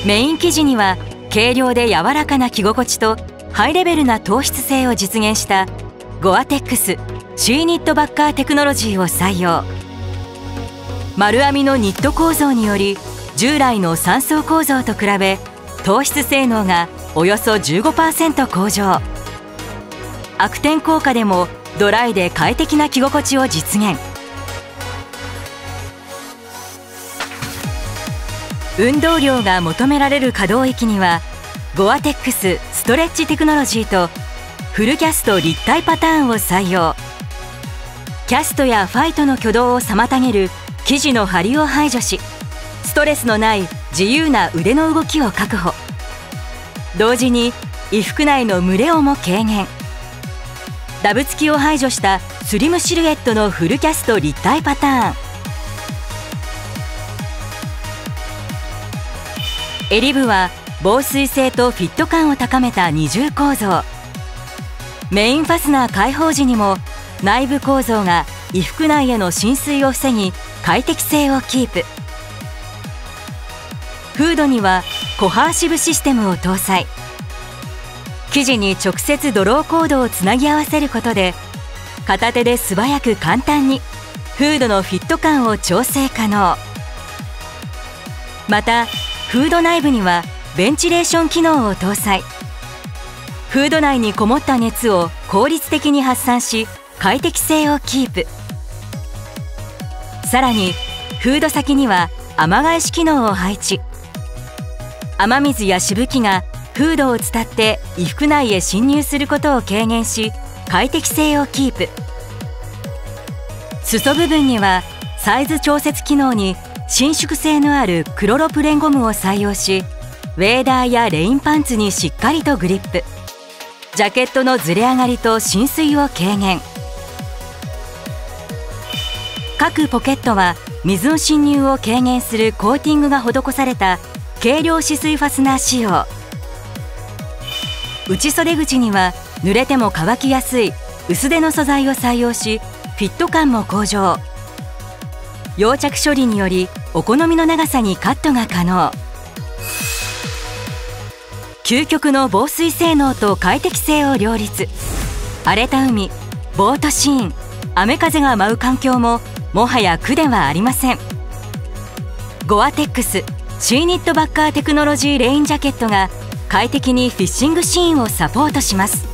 メイン生地には軽量で柔らかな着心地とハイレベルな透湿性を実現したゴアテックスシーニットバッカーテクノロジーを採用。丸編みのニット構造により従来の3層構造と比べ透湿性能がおよそ 15% 向上。悪天効果でもドライで快適な着心地を実現。運動量が求められる可動域にはゴアテックスストレッチテクノロジーとフルキャスト立体パターンを採用。キャストやファイトの挙動を妨げる生地の張りを排除し、ストレスのない自由な腕の動きを確保。同時に衣服内の蒸れをも軽減。ダブ付きを排除したスリムシルエットのフルキャスト立体パターン。襟部は防水性とフィット感を高めた二重構造。メインファスナー開放時にも内部構造が衣服内への浸水を防ぎ快適性をキープ。フードにはコハーシブシステムを搭載。生地に直接ドローコードをつなぎ合わせることで片手で素早く簡単にフードのフィット感を調整可能。またフード内部にはベンチレーション機能を搭載。フード内にこもった熱を効率的に発散し快適性をキープ。さらにフード先には雨返し機能を配置。雨水やしぶきがフードを伝って衣服内へ侵入することを軽減し快適性をキープ。裾部分にはサイズ調節機能に伸縮性のあるクロロプレンゴムを採用し、ウェーダーやレインパンツにしっかりとグリップ。ジャケットのずれ上がりと浸水を軽減。各ポケットは水の侵入を軽減するコーティングが施された軽量止水ファスナー仕様。内袖口には濡れても乾きやすい薄手の素材を採用しフィット感も向上。溶着処理によりお好みの長さにカットが可能。究極の防水性能と快適性を両立。荒れた海、ボートシーン、雨風が舞う環境ももはや苦ではありません。ゴアテックスシーニットバッカーテクノロジーレインジャケットが快適にフィッシングシーンをサポートします。